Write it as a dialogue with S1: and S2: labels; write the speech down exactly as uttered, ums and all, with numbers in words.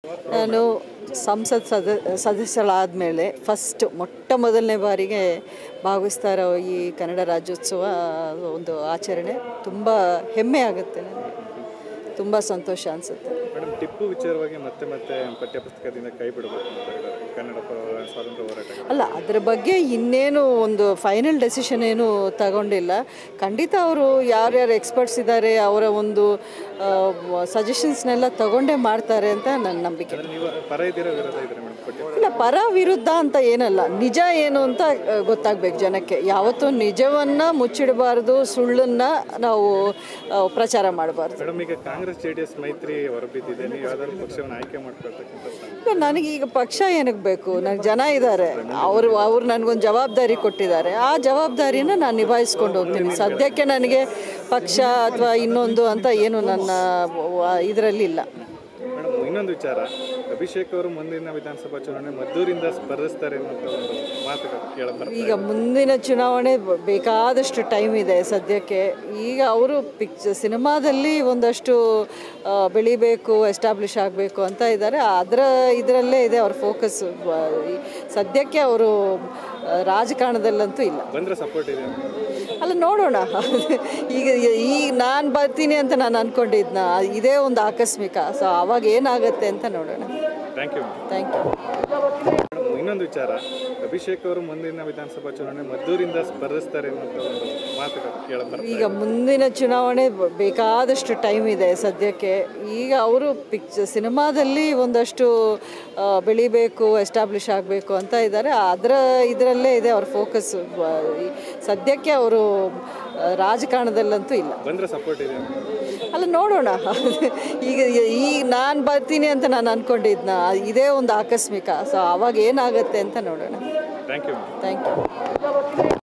S1: ನಾನು ಸಂಸತ್ ಸದ ಸದಸ್ಯರಾದ ಮೇಲೆ ಫಸ್ಟ್ ಮೊಟ್ಟ ಮೊದಲನೇ ಬಾರಿಗೆ ಭಾಗವಹಿಸ್ತಾ ಇರೋ ಈ ಕನ್ನಡ ರಾಜ್ಯೋತ್ಸವ ಒಂದು ಆಚರಣೆ ತುಂಬ ಹೆಮ್ಮೆ ಆಗುತ್ತೆ ನನಗೆ, ತುಂಬ ಸಂತೋಷ ಅನಿಸುತ್ತೆ.
S2: ಮೇಡಮ್, ಟಿಪ್ಪು ವಿಚಾರವಾಗಿ ಮತ್ತೆ ಮತ್ತೆ ಪಠ್ಯಪುಸ್ತಕದಿಂದ ಕೈ ಬಿಡಬೇಕು ಅಂತ ಇದ್ದಾರೆ ಕನ್ನಡ ಸ್ವಾತಂತ್ರ್ಯ ಹೋರಾಟ.
S1: ಅಲ್ಲ, ಅದ್ರ ಬಗ್ಗೆ ಇನ್ನೇನು ಒಂದು ಫೈನಲ್ ಡೆಸಿಷನ್ ಏನು ತಗೊಂಡಿಲ್ಲ. ಖಂಡಿತ ಅವರು ಯಾರ್ಯಾರು ಎಕ್ಸ್ಪರ್ಟ್ಸ್ ಇದ್ದಾರೆ ಅವರ ಒಂದು ಸಜೆಷನ್ಸ್ನೆಲ್ಲ ತಗೊಂಡೇ ಮಾಡ್ತಾರೆ ಅಂತ ನನ್ನ ನಂಬಿಕೆ.
S2: ನೀವು ಪರ ಇದ್ದೀರಾ ವಿರೋಧ ಇದ್ದೀರಾ ಮೇಡಮ್ ಪಠ್ಯ?
S1: ಇಲ್ಲ, ಪರ ವಿರುದ್ಧ ಅಂತ ಏನಲ್ಲ, ನಿಜ ಏನು ಅಂತ ಗೊತ್ತಾಗಬೇಕು ಜನಕ್ಕೆ. ಯಾವತ್ತೂ ನಿಜವನ್ನು ಮುಚ್ಚಿಡಬಾರ್ದು, ಸುಳ್ಳನ್ನು ನಾವು ಪ್ರಚಾರ ಮಾಡಬಾರ್ದು.
S2: ಮೇಡಮ್, ಈಗ ಕಾಂಗ್ರೆಸ್ ಜೆ ಡಿ ಎಸ್ ಮೈತ್ರಿ ಹೊರಬಿದ್ದಿದೆ, ನೀವು ಯಾವ್ದಾದ್ರು ಪಕ್ಷವನ್ನು ಆಯ್ಕೆ ಮಾಡ್ಕೊಳ್ತಕ್ಕಂಥ?
S1: ನನಗೀಗ ಪಕ್ಷ ಏನಕ್ಕೆ ಬೇಕು? ನನಗೆ ಜನ ಇದ್ದಾರೆ, ಅವರು ಅವ್ರು ನನಗೊಂದು ಜವಾಬ್ದಾರಿ ಕೊಟ್ಟಿದ್ದಾರೆ. ಆ ಜವಾಬ್ದಾರಿನ ನಾನು ನಿಭಾಯಿಸ್ಕೊಂಡು ಹೋಗ್ತೀನಿ. ಸದ್ಯಕ್ಕೆ ನನಗೆ ಪಕ್ಷ ಅಥವಾ ಇನ್ನೊಂದು ಅಂತ ಏನು ನನ್ನ ಇದರಲ್ಲಿ ಇಲ್ಲ.
S2: ಮೇಡಮ್, ಇನ್ನೊಂದು ವಿಚಾರ, ಅಭಿಷೇಕ್ ಅವರು ಮುಂದಿನ ವಿಧಾನಸಭಾ ಚುನಾವಣೆ ಮದ್ದೂರಿಂದ ಸ್ಪರ್ಧಿಸ್ತಾರೆ ಅನ್ನೋ ಒಂದು ಮಾತುಗಳು ಕೇಳಬಾರ್ದು.
S1: ಈಗ ಮುಂದಿನ ಚುನಾವಣೆ ಬೇಕಾದಷ್ಟು ಟೈಮ್ ಇದೆ ಸದ್ಯಕ್ಕೆ. ಈಗ ಅವರು ಪಿಕ್ಚ ಸಿನಿಮಾದಲ್ಲಿ ಒಂದಷ್ಟು ಬೆಳಿಬೇಕು, ಎಸ್ಟಾಬ್ಲಿಷ್ ಆಗಬೇಕು ಅಂತ ಇದ್ದಾರೆ. ಅದರ ಇದರಲ್ಲೇ ಇದೆ ಅವ್ರ ಫೋಕಸ್. ಸದ್ಯಕ್ಕೆ ಅವರು ರಾಜಕಾರಣದಲ್ಲಂತೂ ಇಲ್ಲ.
S2: ಬಂದರೆ ಸಪೋರ್ಟ್ ಇದೆ
S1: ಅಲ್ಲ, ನೋಡೋಣ. ಈಗ ಈಗ ನಾನು ಬರ್ತೀನಿ ಅಂತ ನಾನು ಅಂದ್ಕೊಂಡಿದ್ನ, ಇದೇ ಒಂದು ಆಕಸ್ಮಿಕ. ಸೊ ಆವಾಗ ಏನಾಗುತ್ತೆ ಅಂತ ನೋಡೋಣ.
S2: Thank you
S1: thank you.
S2: ಇನ್ನೊಂದು ವಿಚಾರ, ಅಭಿಷೇಕ್ ಅವರು ಮುಂದಿನ ವಿಧಾನಸಭಾ ಚುನಾವಣೆ ಮದ್ದೂರಿಂದ ಸ್ಪರ್ಧಿಸ್ತಾರೆ ಅನ್ನೋ ಒಂದು ಮಾತುಗಳು ಕೇಳಬಾರ್ದು.
S1: ಈಗ ಮುಂದಿನ ಚುನಾವಣೆ ಬೇಕಾದಷ್ಟು ಟೈಮ್ ಇದೆ ಸದ್ಯಕ್ಕೆ. ಈಗ ಅವರು ಪಿಕ್ಚ ಸಿನಿಮಾದಲ್ಲಿ ಒಂದಷ್ಟು ಬೆಳಿಬೇಕು, ಎಸ್ಟಾಬ್ಲಿಷ್ ಆಗಬೇಕು ಅಂತ ಇದ್ದಾರೆ. ಅದರ ಇದರಲ್ಲೇ ಇದೆ ಅವ್ರ ಫೋಕಸ್. ಸದ್ಯಕ್ಕೆ ಅವರು ರಾಜಕಾರಣದಲ್ಲಂತೂ ಇಲ್ಲ.
S2: ಬಂದರೆ ಸಪೋರ್ಟ್ ಇದೆ
S1: ಅಲ್ಲ, ನೋಡೋಣ. ಈಗ ಈಗ ನಾನು ಬರ್ತೀನಿ ಅಂತ ನಾನು ಅಂದ್ಕೊಂಡಿದ್ನ, ಇದೇ ಒಂದು ಆಕಸ್ಮಿಕ. ಸೊ ಆವಾಗ ಏನಾಗುತ್ತೆ ಅಂತ ನೋಡೋಣ.
S2: Thank you
S1: thank you.